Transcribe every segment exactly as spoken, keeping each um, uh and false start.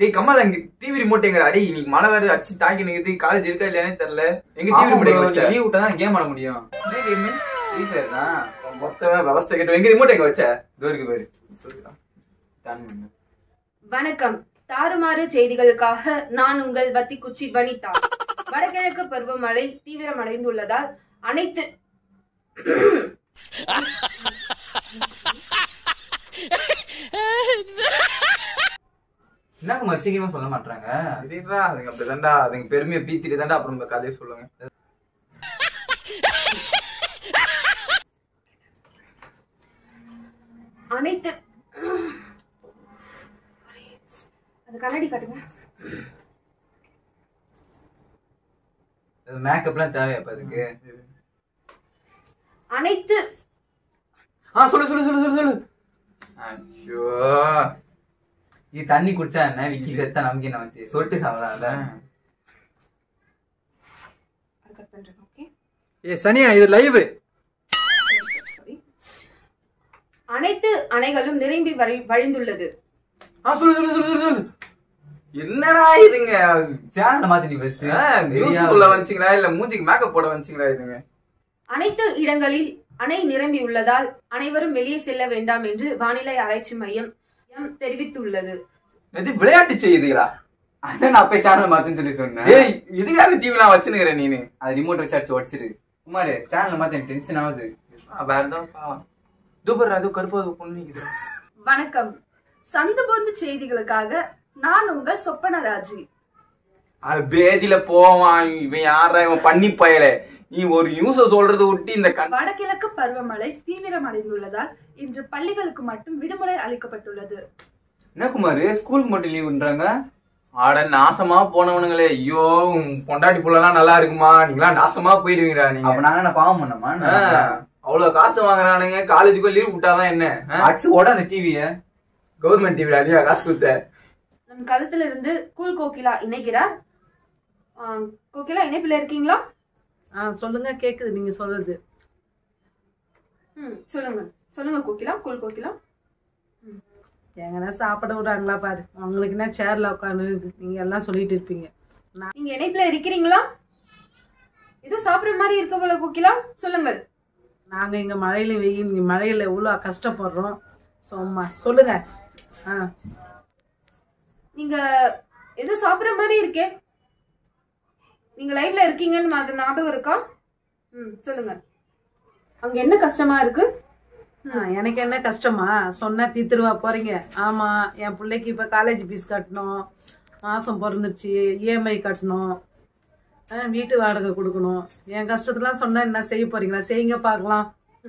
டேய் கமல் அங்க TV remote எங்கடா? டேய் இன்னைக்கு மழை வேற அடிச்சு தாக்கி நிக்குது, காலேஜ் இருக்கா இல்லையானே தெரியல. எங்க டிவி ரிமோட் வச்ச? லீவ் விட்டா தான் கேம் ஆட முடியும். டேய் கேம் ஃப்ரீ ஃபயர் தான். மொத்தமா விவஸ்தை கேட்டு எங்க ரிமோட் எங்க வச்ச? தூருக்கு பாரு. டான் பண்ணு. வணக்கம். தாறுமாறு செய்திகளுக்காக நான் உங்கள் வத்திக்குச்சி வனிதா. வடகிழக்கு பருவமழை தீவிரமடைந்துள்ளதால் அனைத்து என்ன குமார் சீக்கிரமா சொல்ல மாட்டாங்க? சரிடா, அதுங்க அப்படிதான்டா, அதுங்க பெருமையை பீத்திட்டு தான்டா அப்புறம் இந்த கதையை சொல்லுங்க. அனைத்து அது கண்ணாடி காட்டுங்க. மேக்கப்லாம் தேவையா அதுக்கு? அனைத்து ஆ சொல்லு சொல்லு சொல்லு சொல்லு சொல்லு. ஐயோ, இது தண்ணி குடிச்சா என்ன? விக்கி செத்தா நமக்கு என்ன வந்து சொல்லிட்டு சாப்பிடலாம்ல. ஏ சனியா, இது லைவ். அனைத்து அணைகளும் நிரம்பி வழிந்துள்ளது. ஆ சொல்லு சொல்லு சொல்லு சொல்லு சொல்லு. என்னடா இதுங்க? சேனல் மாத்தி ஃபர்ஸ்ட் நியூஸ் சொல்ல வந்துச்சீங்களா இல்ல மூஞ்சிக்கு மேக்கப் போட வந்துச்சீங்களா இதுங்க? அனைத்து இடங்களில் அணை நிரம்பி உள்ளதால் அனைவரும் வெளியே செல்ல வேண்டாம் என்று வானிலை ஆராய்ச்சி மையம் தெரிவித்துள்ளது. இது விளையாட்டு செய்யுதுங்களா? அதான் நான் போய் சேனல் மாத்துன்னு சொல்லி சொன்னேன். ஏய் இதுக்காக டிவி நான் வச்சுனுக்கிறேன். நீனு அது ரிமோட் வச்சு அடிச்சு உடச்சிரு. குமார் சேனல் மாத்த எனக்கு டென்ஷன் ஆகுது. வேற ஏதாவது தூபர் அது கருப்பு பொண்ணு. வணக்கம். சந்து பொந்து செய்திகளுக்காக நான் உங்கள் சொப்பனராஜி. அது பேதியில போவான் இவன். யாரா இவன் பண்ணி பயல? நீ ஒரு நியூஸ சொல்றது விட்டு இந்த வடகிழக்கு பருவமழை தீவிரமடைந்துள்ளதால் இன்று பள்ளிகளுக்கு மட்டும் விடுமுறை அளிக்கப்பட்டுள்ளது. என்ன குமார் ஸ்கூலுக்கு மட்டும் லீவுன்றாங்க? ஆட நாசமா போனவனுங்களே. ஐயோ பொண்டாட்டி புள்ளலாம் நல்லா இருக்குமா? நீங்களா நாசமா போயிடுவீங்களா நீங்க? அப்ப நாங்க என்ன பாவம் பண்ணோமா? அவ்வளவு காசு வாங்குறானுங்க, காலேஜுக்கு லீவ் விட்டாதான் என்ன? அடிச்சு ஓட அந்த டிவிய கவர்மெண்ட் டிவி அடியா காசு கொடுத்த. நம் களத்துல இருந்து கூல் கோகிலா இணைக்கிறார். கோகிலா இணைப்புல இருக்கீங்களா? சொல்லுங்க, கேக்குது நீங்க சொல்றது. ம் சொல்லுங்க சொல்லுங்க கோகிலா. கூல் கோகிலா எங்கன்னா சாப்பிட விடுறாங்களா பாரு. உங்களுக்கு என்ன சேர்ல உட்காந்து நீங்க எல்லாம் சொல்லிட்டு இருப்பீங்க. நீங்க இணைப்புல இருக்கிறீங்களா? ஏதோ சாப்பிடுற மாதிரி இருக்க போல கோகிலா, சொல்லுங்கள். நாங்க இங்க மழையில வெயில் மழையில எவ்வளவு கஷ்டப்படுறோம். சும்மா சொல்லுங்க. நீங்க ஏதோ சாப்பிடுற மாதிரி இருக்கே. நீங்க லைவ்ல இருக்கீங்கன்னு அது ஞாபகம் இருக்கா? ம் சொல்லுங்க. அங்க என்ன கஷ்டமா இருக்கு? எனக்கு என்ன கஷ்டமா சொன்னா தீத்துருவா போறீங்க. ஆமா, என் பிள்ளைக்கு இப்ப காலேஜ் ஃபீஸ் கட்டணும், மாசம் பிறந்துச்சு, இஎம்ஐ கட்டணும், வீட்டு வாடகை கொடுக்கணும். என் கஷ்டத்தெல்லாம் சொன்னா என்ன செய்ய போறீங்களா? செய்யுங்க பாக்கலாம்.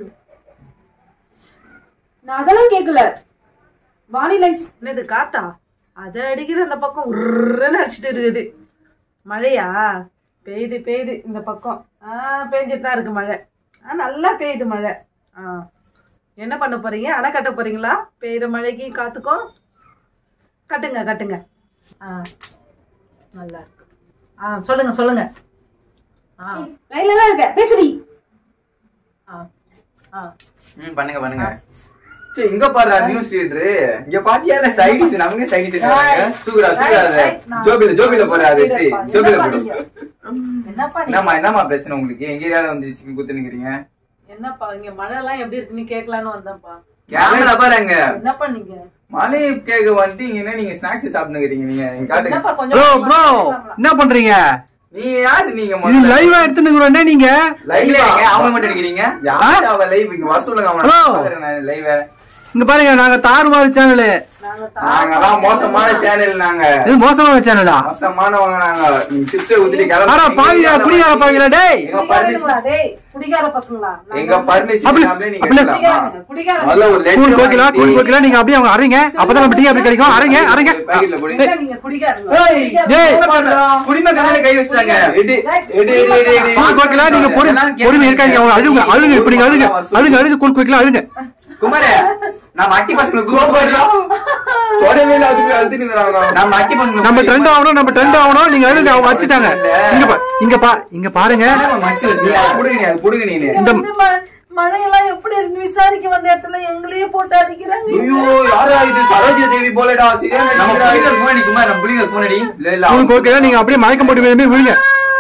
நான் அதெல்லாம் கேட்கல. வானிலை என்னது காத்தா? அதை அடிக்கிற அந்த பக்கம் உருன்னு அடிச்சுட்டு இருக்குது. மழையா? பெய்யுது பெய்யுது இந்த பக்கம். ஆஹ் பெய்ஞ்சிட்டு தான் இருக்கு மழை. ஆஹ் நல்லா பெய்யுது மழை. ஆஹ் என்ன பண்ண போறீங்க? அணை கட்ட போறீங்களா? பெய்யுற மழைக்கு காத்துக்கும் கட்டுங்க கட்டுங்க. ஆஹ் நல்லா இருக்கு. ஆஹ் சொல்லுங்க சொல்லுங்க. ஆஹ் லைன்ல தான் இருக்க, பேசுறீ. ஆஹ் ஆஹ் ம் பண்ணுங்க பண்ணுங்க. சே இங்க பாரு நியூஸ் ரீடர். இங்க பாத்தியா இல்ல சைடிஸ் நமக்கு சைடிஸ் என்னங்க? தூக்குறா தூக்குறாத. ஜோபில ஜோபில போற அது எடுத்து ஜோபில போடு. என்னப்பா என்னமா என்னமா பிரச்சனை உங்களுக்கு? எங்க ஏரியால வந்து சிக்கன் குத்து நிக்கிறீங்க? என்னப்பா இங்க மழை எல்லாம் எப்படி இருக்குன்னு கேட்கலான்னு வந்தேன்ப்பா. கேமரா பாருங்க. என்ன பண்ணீங்க? மழை கேக்க வந்துட்டீங்கன்னா நீங்க ஸ்நாக்ஸ் சாப்பிடுறீங்க. நீங்க எங்க காட்டுங்க. ப்ரோ ப்ரோ என்ன பண்றீங்க? நீ யாரு? நீங்க இது லைவா எடுத்துனுங்கறோம். நீங்க லைவ்ல எங்க அவங்க மட்டும் எடுக்கிறீங்க? யார் அவ லைவ்? இங்க வர சொல்லுங்க அவன. பாக்குறேன் லைவ். இங்க பாருங்க, நாங்க தாறுமாறு சேனல். நாங்கலாம் மோசமான சேனல். நாங்க இது மோசமான சேனலா? மோசமானவங்க நாங்க. நீங்க சிஸ்டர் ஊத்திட்டு அட பாவியா, குடிகார பாவிங்களா டேய். எங்க பர்மிஷன் டேய் குடிகார பசங்களா? எங்க பர்மிஷன் இல்லாமலே நீங்க எடுக்கலாம். குடிகார நல்ல ஒரு letter cool Kokila cool Kokila நீங்க அப்படியே அவங்க அரங்க. அப்பதான் நம்ம டீ அப்படி கிடைக்கும். அரங்க அரங்க. பாக்கெட்ல போடு. நீங்க குடிகாரங்க. ஏய் டேய் குடிம கண்ணல கை வச்சாங்க. எடி எடி எடி எடி கூல் கோகிலா நீங்க பொறு பொறுமை இருக்காங்க. அவங்க அழுங்க அழுங்க. இப்படி அழுங்க அழுங்க அழுங்க. கூல் கோகிலா அழுங்க. குமாரே நான் அட்டி பசங்களுக்கு கோபப்படுறோம். தொடவே இல்ல அதுக்கு அழுதுங்கறாங்க. நான் அட்டி பசங்க நம்ம ட்ரெண்ட் ஆவணும். நம்ம ட்ரெண்ட் ஆவணும். நீங்க அழுங்க. அவங்க அடிச்சிட்டாங்க. இங்க பா இங்க பா இங்க பாருங்க. மச்சி வச்சியா? புடுங்க நீ புடுங்க நீ. இந்த மழையெல்லாம் எப்படி இருக்கு விசாரிக்க வந்த இடத்துல எங்களையே போட்டு அடிக்கிறாங்க. ஐயோ யாரா இது? சரோஜா தேவி போலடா. சரியா நம்ம புலிகள் போனடி குமார், நம்ம புலிகள் போனடி. இல்ல இல்ல உங்களுக்கு ஓகே, நீங்க அப்படியே மயக்கம் போட்டு வேணுமே விழுங்க.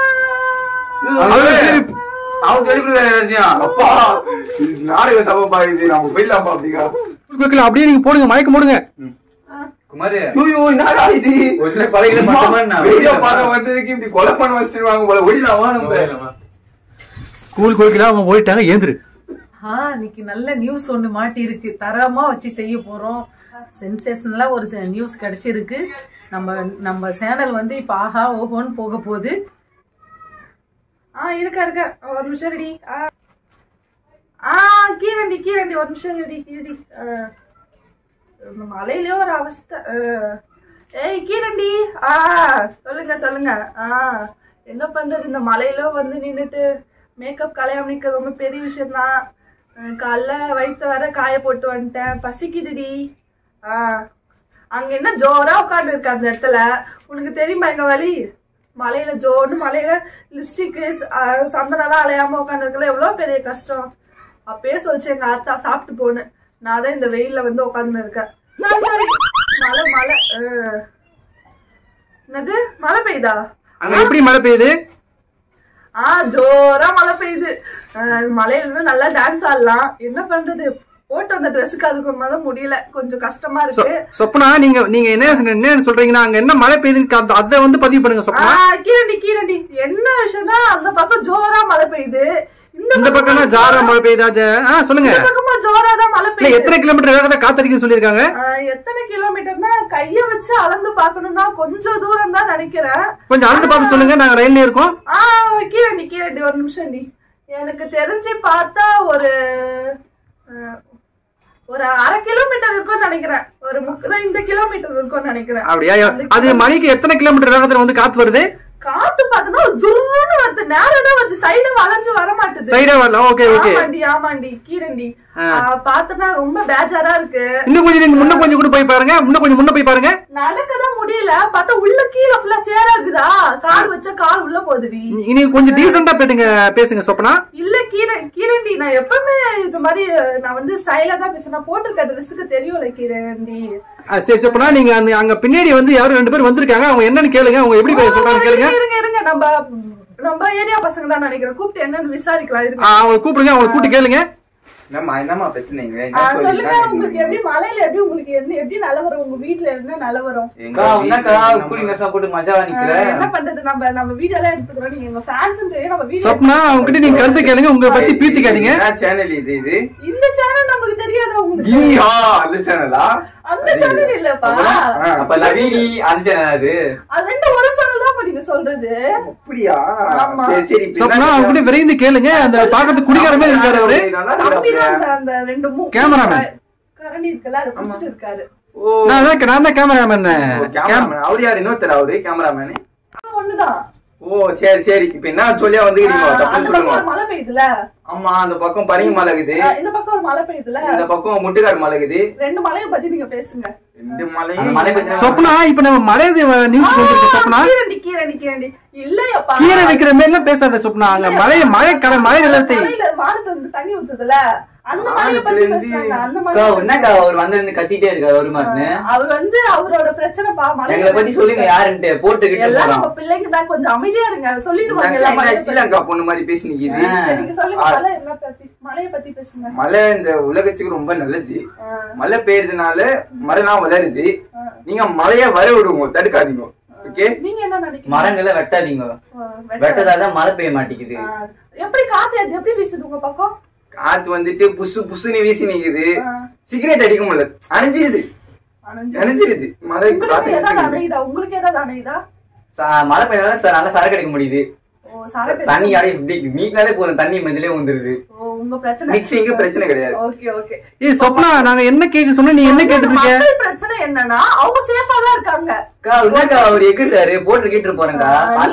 அவன் சொல்லி கொடுக்குறாங்க. அப்பா நாடக சபப்பா இது, நம்ம போயிடலாம்ப்பா. அப்படிங்க உங்களுக்கு அப்படியே நீங்க போடுங்க, மயக்கம் போடுங்க. குமார் ஐயோ என்னடா இது? ஒரு சில கொலைகளை பார்த்தோமா நான் வீடியோ பார்க்க வந்ததுக்கு இப்படி கொலை பண்ண வச்சிருவாங்க போல. ஓடிலாமா நம்ம? ஸ்கூல் கோயிலுக்கு அவங்க போயிட்டாங்க, ஏந்திரு. ஆ இன்னைக்கு நல்ல நியூஸ் ஒண்ணு மாட்டி இருக்கு, தரமா வச்சு செய்ய போறோம். சென்சேஷனலா ஒரு நியூஸ் கிடைச்சிருக்கு. நம்ம நம்ம சேனல் வந்து இப்ப ஆஹா ஓஹோன்னு போக போகுது. ஆ இருக்கா இருக்கா ஒரு நிமிஷம் ரெடி. ஆ கீரண்டி கீரண்டி ஒரு நிமிஷம் ரெடி கீரடி. மலையிலயோ ஒரு அவஸ்தை. ஏய் கீரண்டி ஆ சொல்லுங்க சொல்லுங்க. ஆ என்ன பண்றது, இந்த மலையில வந்து நின்றுட்டு மேக்கப் கலையாம நிக்கிறது ரொம்ப பெரிய விஷயம் தான். காலைல வயிற்று வர காய போட்டு வந்துட்டேன், பசிக்குதுடி. ஆ அங்க என்ன ஜோரா உட்காந்து இருக்க அந்த இடத்துல, உனக்கு தெரியுமா எங்க வழி? மலையில ஜோன்னு மலையில லிப்ஸ்டிக்கு சந்தனெல்லாம் அலையாம உட்காந்து இருக்கல, எவ்வளவு பெரிய கஷ்டம். அப்பயே சொல்லிச்சு எங்க அத்தா சாப்பிட்டு போன்னு. நான் தான் இந்த வெயில்ல வந்து உட்காந்துன்னு இருக்கேன். சரி சரி மழை மழை. என்னது மழை பெய்யுதா? அங்க எப்படி மழை பெய்யுது? ஆ ஜோரா மழை பெய்யுது. மழையில இருந்து நல்லா டான்ஸ் ஆடலாம். என்ன பண்றது, போட்டு வந்த ட்ரெஸ்ஸுக்கு அதுக்கு தான் முடியல, கொஞ்சம் கஷ்டமா இருக்கு. சொப்பனா நீங்க நீங்க என்ன என்ன சொல்றீங்கன்னா அங்க என்ன மழை பெய்யுதுன்னு அதை வந்து பதிவு பண்ணுங்க சொப்பனா. கீரண்டி கீரண்டி என்ன விஷயம்னா அந்த பக்கம் ஜோரா மழை பெய்யுது, இந்த பக்கம் ஜாரா மழை பெய்யுதா? சொல்லுங்க. பக்கமா ஜோரா தான் மழை பெய்யுது. எத்தனை கிலோமீட்டர் வேகத்தை காத்தடிக்குன்னு சொல்லிருக்காங்க. எத்தனை கிலோமீட்டர்னா கைய வச்சு அளந்து பாக்கணும் தான், கொஞ்சம் தூரம் தான் நினைக்கிறேன். கொஞ்சம் அளந்து பார்த்து சொல்லுங்க, நாங்க ரயில்ல இருக்கோம். ஆ கீரண்டி கீரண்டி ஒரு நிமிஷம் டி. எனக்கு தெரிஞ்சு பார்த்தா ஒரு ஒரு அரை கிலோமீட்டர் இருக்கும்னு நினைக்கிறேன். ஒரு முப்பது கிலோமீட்டர் இருக்கும்னு நினைக்கிறேன். அப்படியா? அது மணிக்கு எத்தனை கிலோமீட்டர் வேகத்துல வந்து காத்து வருது? காத்து பார்த்தனா ஜூன்னு வருது, நேரா வருது, சைடு வளைஞ்சு வர மாட்டேது. சைடா வரல. Okay okay. ஆமாண்டி ஆமாண்டி கீரண்டி. பார்த்தனா ரொம்ப பேஜாரா இருக்கு. இன்னும் கொஞ்சம் நீங்க முன்ன கொஞ்சம் கூட போய் பாருங்க, இன்னும் கொஞ்சம் முன்ன போய் பாருங்க. நடக்கதான் முடியல, பார்த்தா உள்ள கீழே ஃபுல்லா சேராகுதா, கால் வச்சா கால் உள்ள போகுதுடி. நீங்க கொஞ்சம் டீசெண்டா பேசுங்க பேசுங்க சொப்பனா. இல்ல கீரை கீரண்டி, நான் எப்பவுமே இது மாதிரி நான் வந்து ஸ்டைலா தான் பேசுறேன், போட்டிருக்க ட்ரெஸ்ஸுக்கு தெரியும்ல கீரண்டி. சரி சொப்பனா, நீங்க அந்த அங்க பின்னாடி வந்து யாரும் ரெண்டு பேர் வந்திருக்காங்க, அவங்க என்னன்னு கேளுங்க, அவங்க எப்படி சொல்றாங்க கேளுங்க. இருங்க இருங்க நம்ம நம்ம ஏரியா பசங்க தான் நினைக்கிறேன், கூப்பிட்டு என்னன்னு விசாரிக்கலாம். அவங்க கூப்பிடுங்க, அவங்க கூப்பிட்டு கேளுங்க. என்னம்மா என்னம்மா பிரச்சனை? சொல்லுங்க, உங்களுக்கு எப்படி மலையில எப்படி உங்களுக்கு என்ன எப்படி நிலவரம், உங்க வீட்டுல என்ன நிலவரம்? போட்டு மஜா நிக்கிறேன். என்ன பண்றது, நம்ம நம்ம வீடியோ எல்லாம் எடுத்துக்கிறோம், நீங்க எங்க ஃபேன்ஸ் தெரியும். நம்ம வீடியோ சொப்னா அவங்க கிட்ட நீங்க கருத்து கேளுங்க, உங்களை பத்தி பீத்திக்காதீங்க. சேனல் இது இது இந்த சேனல் நமக்கு தெரியாதா உங்களுக்கு? அந்த சேனலா? அந்த சேனல் இல்லப்பா. அப்ப லவீனி அந்த சேனல் அது. அது ரெண்டு ஒரு சேனல் தான் நீங்க சொல்றது. அப்படியா? சரி சரி. சொப்னா அவங்க கிட்ட விரைந்து கேளுங்க, அந்த பாக்கத்து குடிகார மாதிரி இருக்காரு அவரு. அந்த ரெண்டு மூணு கேமராமேன் கரணி இருக்குல்ல, அதை பிடிச்சிட்டு இருக்காரு. நான் தான் நான் தான் கேமராமேன். கேமராமேன் அவரு யாரு? இன்னொருத்தர் அவரு கேமராமேன் ஒண்ணுதான். ஓ சரி சரி. இப்ப என்ன சொல்லியா வந்து மழை பெய்யுதுல? ஆமா, அந்த பக்கம் பரிங்க மலை இருக்குது, இந்த பக்கம் ஒரு மழை பெய்யுதுல, இந்த பக்கம் முட்டுக்காடு மலை இருக்குது. ரெண்டு மலையை பத்தி நீங்க பேசுங்க. ரெண்டு மலையும் மலை பத்தி சொப்னா இப்ப நம்ம மலை நியூஸ் வந்துருக்கு சொப்னா. கீரண்டி கீரண்டி கீரண்டி இல்லையப்பா, கீரை வைக்கிற மாதிரி எல்லாம் பேசாத சொப்னா. அங்க மலை மழை கடை மழை நிலத்தை வானத்துல இருந்து தண்ணி ஊத்துதுல, அந்த மலையை பத்தி பேசுறாங்க. அந்த மலை என்னக்கா அவர் வந்து கத்திட்டே இருக்காரு ஒரு மாதிரி. அவர் வந்து அவரோட பிரச்சனை பா. எங்களை பத்தி சொல்லுங்க, யாருன்ட்டு போட்டுக்கிட்டு எல்லாம் நம்ம பிள்ளைங்க தான், கொஞ்சம் அமைதியா இருங்க, சொல்லிடுவாங்க. எல்லாம் ஸ்ரீலங்கா பொண்ணு மாதிரி பேசி நிக்குது. நீங்க சொல்லுங்க, மலை என்ன பத்தி, மலையை பத்தி பேசுங்க. மழை இந்த உலகத்துக்கு ரொம்ப நல்லது. மழை பெய்யறதுனால மரம்லாம் வளருது. நீங்க மழைய வர விடுங்க, தடுக்காதீங்க. ஓகே? நீங்க என்ன நினைக்கிறீங்க? மரங்களை வெட்டாதீங்க, வெட்டதாதான் மழை பெய்ய மாட்டேங்குது. எப்படி காத்து எப்படி வீசுது உங்க பக்கம்? காத்து வந்துட்டு புசு புசுன்னு வீசி நிக்குது. சிகரெட் அடிக்க முடியல, அணைஞ்சிருது அணைஞ்சிருது மழை. உங்களுக்கு ஏதாவது அணையுதா? உங்களுக்கு ஏதாவது அணையுதா? மழை பெய்யறதால நல்லா சரக்கு அடிக்க முடியுது. தண்ணி அப்படியே நீட்னாலே போதும், தண்ணி மதிலே வந்துருது. உங்க பிரச்சனை மிக்சிங்கு பிரச்சனை கிடையாது. Okay okay. ஏய் சொப்னா, நாங்க என்ன கேக்க சொன்னா நீ என்ன கேட்டுட்டு இருக்க? பிரச்சனை என்னன்னா அவங்க சேஃபா தான் இருக்காங்க. அக்கா என்னக்கா அவர் எகிர்றாரு, போட்டு கேட்டு போறேங்க.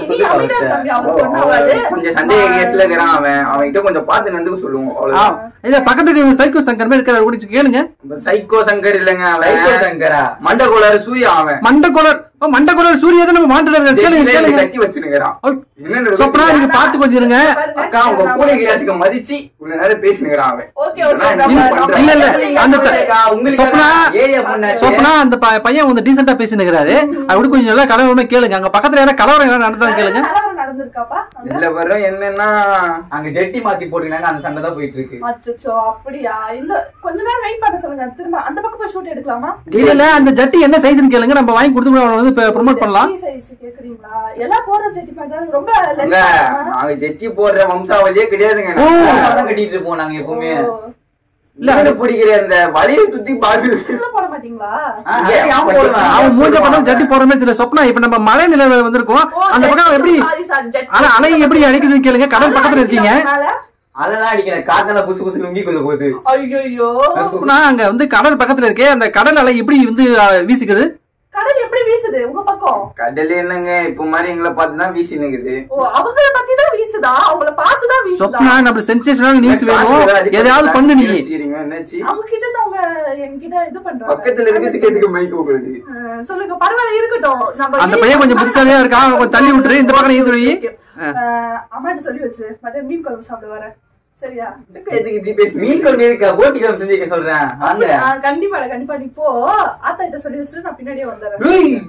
கொஞ்சம் சந்தேக கேஸ்ல இருக்கிறான் அவன், அவன் கிட்ட கொஞ்சம் பார்த்து நடந்துக்க சொல்லுவோம். அவ்வளவுதான். இல்ல பக்கத்துல சைக்கோ சங்கர் மாதிரி இருக்காரு, குடிச்சு கேளுங்க. சைக்கோ சங்கர் இல்லங்க, சைக்கோ சங்கரா மண்டகோளாறு சூர்யா. அவன் மண்டகோளார் மண்டகோளார் சூர்யா தான் நம்ம மாட்டுறாரு. கேளுங்க கேளுங்க. கட்டி வச்சிருக்கான். சொப்னா நீங்க பாத்து கொஞ்சம் இருங்க. அக்கா உங்க கூட கிளாஸுக்கு மதிச்சு உள்ள நேரம் பேசினுக்கிறான் அவன். ஓகே ஓகே இல்ல இல்ல அந்த சொப்னா ஏரியா பொண்ணு சொப்னா அந்த ப- பையன் வந்து டீசெண்டா பேசினுக்கிறாரு. அப்படி கொஞ்சம் நல்லா கலவரமே கேளுங்க. அங்க பக்கத்துல யாரும் கலவரம் யாரும் நடந்தா கேளுங்க. கலவரம் நடந்திருக்காப்பா இல்ல வரும் என்னன்னா அங்க ஜெட்டி மாத்தி போட்டுருக்காங்க, அந்த சண்டை தான் போயிட்டு இருக்கு. அச்சோ அப்படியா? இந்த கொஞ்ச நேரம் வெயிட் பண்ண சொல்லுங்க, திரும்ப அந்த பக்கம் போய் ஷூட் எடுக்கலாமா? இல்ல இல்ல அந்த ஜட்டி என்ன சைஸ்னு கேளுங்க, நம்ம வாங்கி கொடுத்து அவனை வந்து ப்ரோமோட் பண்ணலாம். சைஸ் கேக்குறீங்களா? எல்லாம் போற ஜெட்டி மாதிரி ரொம்ப இல்ல லென்த்தா. நாங்க ஜெட்டி போடுற வம்சாவளியே கிடையாதுங்க. தான் கட்டிட்டு இருப்போம் நாங்க எப்பவுமே. இல்ல அது பிடிக்கிற அந்த வலியை சுத்தி பாத்து போட மாட்டீங்களா? அவன் மூஞ்ச பண்ண ஜட்டி போடுறமே தெரியல. சொப்னா இப்ப நம்ம மழை நிலை வந்திருக்கோம், அந்த பக்கம் எப்படி ஆனா அலை எப்படி அடிக்குதுன்னு கேளுங்க. கடல் பக்கத்துல இருக்கீங்க. அதெல்லாம் அடிக்கல, காத்தெல்லாம் புசு புசு லுங்கிக்குள்ள போகுது. ஐயோ சொப்னா அங்க வந்து கடல் பக்கத்துல இருக்கே, அந்த கடல் அலை எப்படி வந்து அஹ், வீசுக்குது. கடல் எப்படி வீசுது உங்க பக்கம்? கடல் என்னங்க இப்ப மாதிரி எங்களை பார்த்துதான் வீசி நிக்குது. ஓ அவங்கள பத்தி தான் வீசுதா? அவங்கள பார்த்து தான் வீசுதா? சொப்னா நம்ம சென்சேஷனல் நியூஸ் வேணும், எதையாவது பண்ணு நீ. என்னாச்சு அவங்க கிட்ட தான் அவங்க என்கிட்ட இது பண்றாங்க. பக்கத்துல இருக்கிறதுக்கு எதுக்கு மைக் உங்களுக்கு? அஹ் சொல்லுங்க, பரவாயில்ல இருக்கட்டும். நம்ம அந்த பையன் கொஞ்சம் புத்திசாலியா இருக்கான், அவன் கொஞ்சம் தள்ளி விட்டுரு, இந்த பக்கம் நீ துணி. அம்மாட்ட சொல்லி வச்சு மதியம் மீன் குழம்பு சாப்பிட வரேன், சரியா? எதுக்கு இப்படி பேசி மீன் குழம்பு இருக்கா, போட்டி குழம்பு செஞ்சுக்க சொல்றேன் வாங்க. ஆஹ் கண்டிப்பா கண்டிப்பா. நீ போ, ஆத்தா கிட்ட சொல்லி வச்சுட்டு நான் பின்னாடியே வந்துடுறேன்.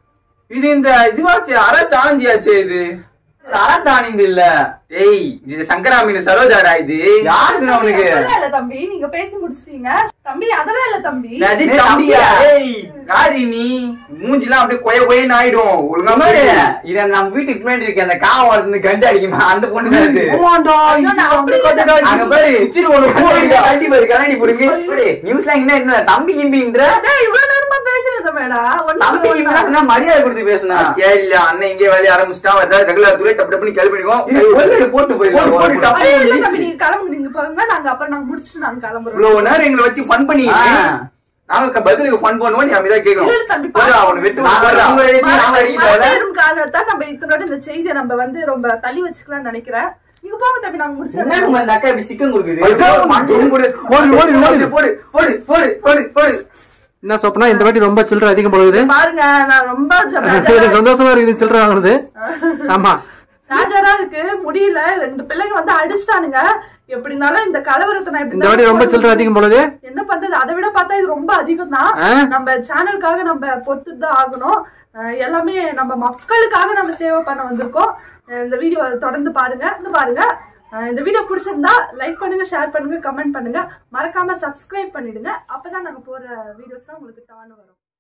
இது இந்த இதுவாச்சு அரை தாந்தியாச்சு. இது அறந்தானிந்து இல்ல, ஏய் இது சங்கரா மீன் சரோஜாடா. இது யாரு சொன்ன உனக்கு? அதெல்லாம் இல்ல தம்பி, நீங்க பேசி முடிச்சிட்டீங்க தம்பி. அதெல்லாம் இல்ல தம்பி. அது தம்பியா? ஏய் யாரி நீ? மூஞ்சிலாம் அப்படியே கொய கொயன்னு ஆயிடும். ஒழுங்கா அம்மாடி, இத நம்ம வீட்டுக்கு பின்னாடி இருக்க அந்த காவல் இருந்து கஞ்சா அடிக்குமா அந்த பொண்ணு தான் இது. ஐயோ, நான் அப்படி இல்ல. அங்க பாரு கண்டி பாரு கண்ணாடி போடுங்க. நியூஸ்ல என்ன என்ன தம்பி கிம்பின்ற அதான் இவ்வளவு நேரமா பேசுறது மேடா. தம்பி கிம்பினா மரியாதை கொடுத்து பேசுனா இல்ல அண்ணன் இங்கே வேலைய ஆரம்பிச்சிட்டான். ஏதாவது ரெகுலர் துறை டப்பு டப்புன்னு கிளம்பிடுவோம். போட்டு போடு, போடு, போயிடலாம். டப்பு. ஐயோ, இல்ல தம்பி, நீங்க கிளம்புங்க, நீங்க பாருங்க. நாங்க அப்புறம் நாங்க முடிச்சுட்டு நாங்க கிளம்புறோம். இவ்வளவு நேரம் எங்களை வச்சு ஃபன் பண்ணி நாங்க பதிலுக்கு ஃபன் பண்ணுவோம். நீ அப்படிதான் இல்ல, இல்ல கேட்கணும். தம்பி, போடா, அவனை வெட்டு நாங்க போடுறா. உங்களை வச்சு நாங்க அடிக்கிறோம். மறந்துடும் காரணத்தான் நம்ம இத்தனோட இந்த செய்தியை நம்ம வந்து ரொம்ப தள்ளி வச்சுக்கலாம்னு நினைக்கிறேன். நீங்க போங்க தம்பி, நாங்க முடிச்சிடறோம். என்னங்க இந்த அக்கா இப்படி சிக்கன் கொடுக்குது? போடு, ஓடு, ஓடு, ஓடு. போடு, போடு, போடு, போடு, போடு. என்ன சொப்னா இந்த வாட்டி ரொம்ப சில்லற அதிகம் போகுது. பாருங்க, நான் ரொம்ப எனக்கு சந்தோஷமா இருக்குது சில்லற வாங்குறது. ஆமா ராஜாரா இருக்கு, முடியல. ரெண்டு பிள்ளைங்க வந்து அடிச்சிட்டானுங்க. எப்படி இருந்தாலும் இந்த கலவரத்தை நான் இந்த வாட்டி ரொம்ப சில்லற அதிகம் போகுது. என்ன பண்றது? அதை விட பார்த்தா இது ரொம்ப அதிகம் தான். நம்ம சேனலுக்காக நம்ம பொறுத்து தான் ஆகணும். அஹ் எல்லாமே நம்ம மக்களுக்காக நம்ம சேவை பண்ண வந்திருக்கோம். அஹ் இந்த வீடியோ தொடர்ந்து பாருங்க. இந்த பாருங்க, அஹ் இந்த வீடியோ பிடிச்சிருந்தா லைக் பண்ணுங்க, ஷேர் பண்ணுங்க, கமெண்ட் பண்ணுங்க, மறக்காம சப்ஸ்கிரைப் பண்ணிடுங்க. அப்பதான் நாங்க போற வீடியோஸ்லாம் உங்களுக்கு டான் வரும்.